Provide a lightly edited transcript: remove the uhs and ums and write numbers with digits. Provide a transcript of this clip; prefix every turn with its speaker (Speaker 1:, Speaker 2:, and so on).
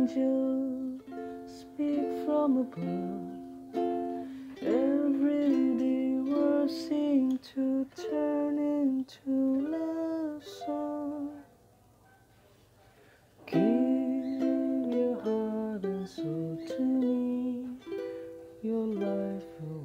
Speaker 1: angel speak from above. Every day words seem to turn into love song. Give your heart and soul to me. Your life will